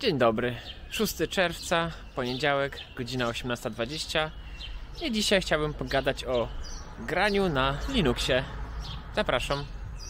Dzień dobry, 6 czerwca, poniedziałek, godzina 18:20 i dzisiaj chciałbym pogadać o graniu na Linuxie. Zapraszam.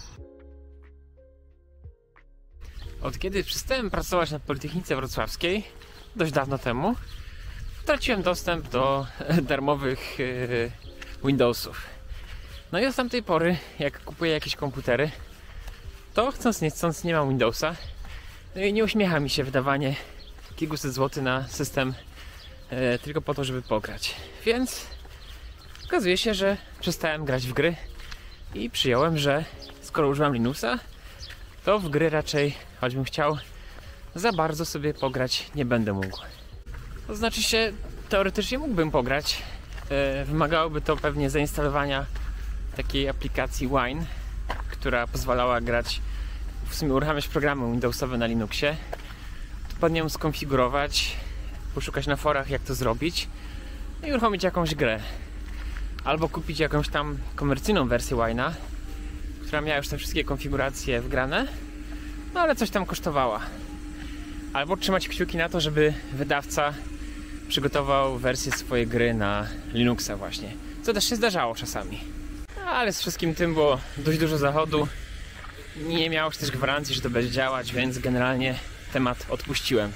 Od kiedy przestałem pracować na Politechnice Wrocławskiej, dość dawno temu, straciłem dostęp do darmowych Windowsów. No i od tamtej pory, jak kupuję jakieś komputery, to chcąc nie chcąc nie mam Windowsa. No i nie uśmiecha mi się wydawanie kilkuset złotych na system tylko po to, żeby pograć. Więc okazuje się, że przestałem grać w gry i przyjąłem, że skoro używam Linuxa, to w gry raczej, choćbym chciał, za bardzo sobie pograć nie będę mógł. To znaczy się, teoretycznie mógłbym pograć. Wymagałoby to pewnie zainstalowania takiej aplikacji Wine, która pozwalała grać, w sumie uruchamiać programy Windowsowe na Linuxie, pod nią skonfigurować, poszukać na forach jak to zrobić i uruchomić jakąś grę. Albo kupić jakąś tam komercyjną wersję Wine'a, która miała już te wszystkie konfiguracje wgrane, no ale coś tam kosztowała. Albo trzymać kciuki na to, żeby wydawca przygotował wersję swojej gry na Linuxa właśnie. Co też się zdarzało czasami. Ale z wszystkim tym było dość dużo zachodu. Nie miało się też gwarancji, że to będzie działać, więc generalnie temat odpuściłem.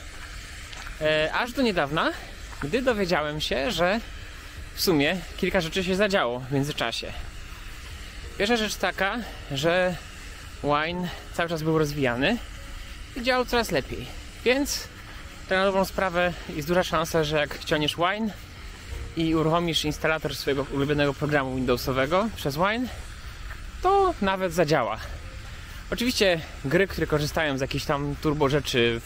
Aż do niedawna, gdy dowiedziałem się, że w sumie kilka rzeczy się zadziało w międzyczasie. Pierwsza rzecz taka, że Wine cały czas był rozwijany i działał coraz lepiej. Więc tak na dobrą sprawę jest duża szansa, że jak ściągniesz Wine i uruchomisz instalator swojego ulubionego programu Windowsowego przez Wine, to nawet zadziała. Oczywiście gry, które korzystają z jakichś tam turbo rzeczy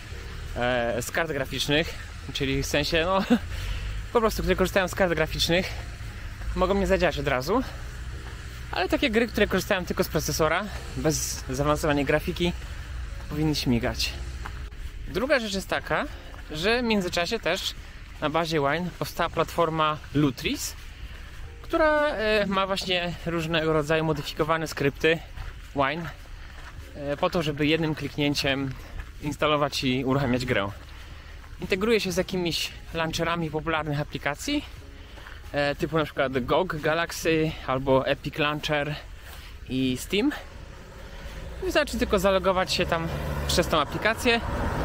z kart graficznych, czyli w sensie, no po prostu, które korzystają z kart graficznych, mogą nie zadziałać od razu, ale takie gry, które korzystają tylko z procesora, bez zaawansowanej grafiki, powinny śmigać. Druga rzecz jest taka, że w międzyczasie też na bazie Wine powstała platforma Lutris, która ma właśnie różnego rodzaju modyfikowane skrypty Wine po to, żeby jednym kliknięciem instalować i uruchamiać grę. Integruje się z jakimiś launcherami popularnych aplikacji typu na przykład GOG Galaxy albo Epic Launcher i Steam. Wystarczy tylko zalogować się tam przez tą aplikację,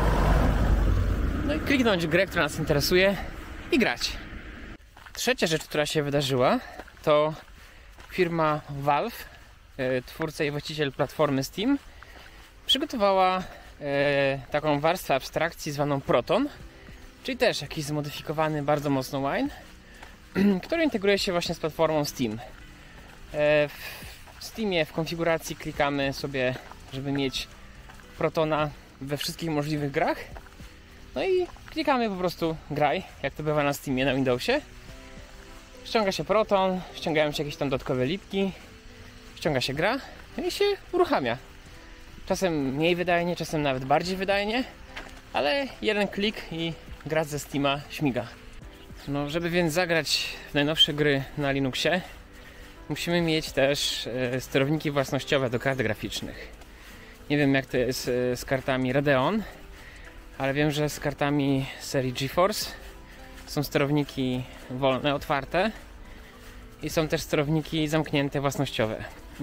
no i kliknąć grę, która nas interesuje i grać. Trzecia rzecz, która się wydarzyła, to firma Valve, twórca i właściciel platformy Steam, przygotowała taką warstwę abstrakcji zwaną Proton, czyli też jakiś zmodyfikowany bardzo mocno Wine, który integruje się właśnie z platformą Steam. W Steamie w konfiguracji klikamy sobie, żeby mieć Protona we wszystkich możliwych grach. No i klikamy po prostu graj, jak to bywa na Steamie, na Windowsie. Ściąga się Proton, ściągają się jakieś tam dodatkowe lipki, ściąga się gra i się uruchamia. Czasem mniej wydajnie, czasem nawet bardziej wydajnie, ale jeden klik i gra ze Steama śmiga. No, żeby więc zagrać w najnowsze gry na Linuxie, musimy mieć też sterowniki własnościowe do kart graficznych. Nie wiem jak to jest z kartami Radeon, ale wiem, że z kartami serii GeForce są sterowniki wolne, otwarte i są też sterowniki zamknięte, własnościowe.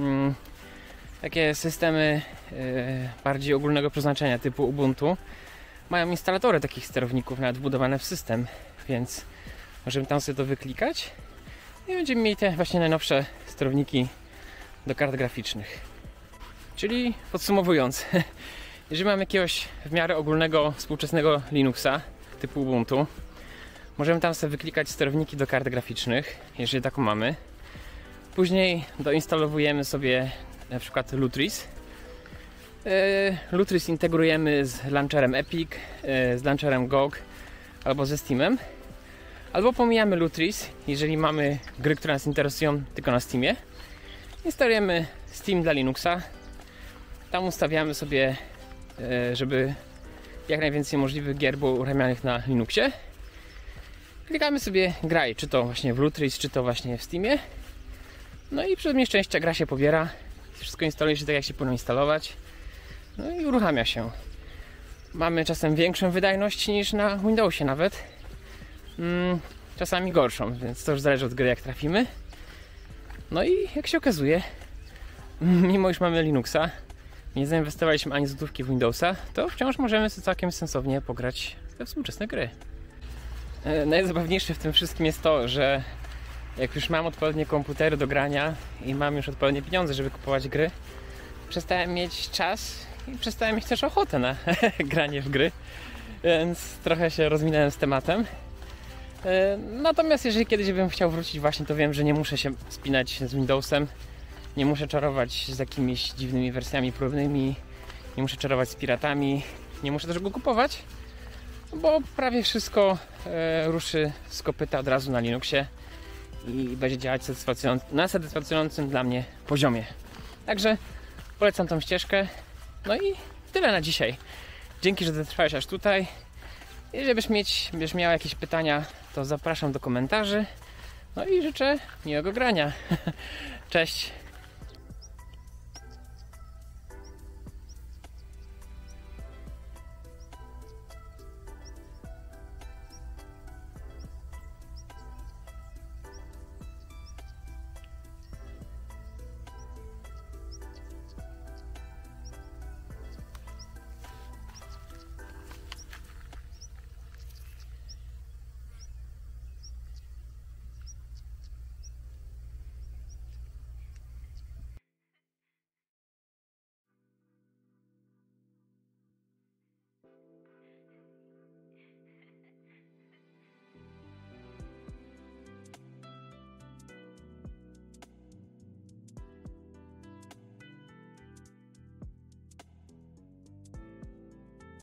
Takie systemy bardziej ogólnego przeznaczenia typu Ubuntu mają instalatory takich sterowników nawet wbudowane w system, więc możemy tam sobie to wyklikać i będziemy mieli te właśnie najnowsze sterowniki do kart graficznych. Czyli podsumowując, jeżeli mam jakiegoś w miarę ogólnego, współczesnego Linuxa typu Ubuntu, możemy tam sobie wyklikać sterowniki do kart graficznych, jeżeli taką mamy. Później doinstalowujemy sobie na przykład Lutris. Lutris integrujemy z launcherem Epic, z launcherem GOG albo ze Steamem. Albo pomijamy Lutris, jeżeli mamy gry, które nas interesują tylko na Steamie. Instalujemy Steam dla Linuxa. Tam ustawiamy sobie, żeby jak najwięcej możliwych gier było uruchamianych na Linuxie. Klikamy sobie graj, czy to właśnie w Lutris, czy to właśnie w Steamie. No i przez nieszczęście gra się pobiera. Wszystko instaluje się tak, jak się powinno instalować. No i uruchamia się. mamy czasem większą wydajność niż na Windowsie nawet. Czasami gorszą, więc to już zależy od gry, jak trafimy. No i jak się okazuje, mimo iż mamy Linuxa, nie zainwestowaliśmy ani złotówki w Windowsa, to wciąż możemy sobie całkiem sensownie pograć we współczesne gry. Najzabawniejsze w tym wszystkim jest to, że jak już mam odpowiednie komputery do grania i mam już odpowiednie pieniądze, żeby kupować gry, przestałem mieć czas i przestałem mieć też ochotę na granie w gry, więc trochę się rozminąłem z tematem. Natomiast jeżeli kiedyś bym chciał wrócić właśnie, to wiem, że nie muszę się spinać z Windowsem, nie muszę czarować z jakimiś dziwnymi wersjami próbnymi, nie muszę czarować z piratami, nie muszę też go kupować, bo prawie wszystko ruszy z kopyta od razu na Linuxie i będzie działać na satysfakcjonującym dla mnie poziomie. Także polecam tą ścieżkę. No i tyle na dzisiaj. Dzięki, że dotrwałeś aż tutaj. Jeżeli będziesz miał jakieś pytania, to zapraszam do komentarzy. No i życzę miłego grania. Cześć!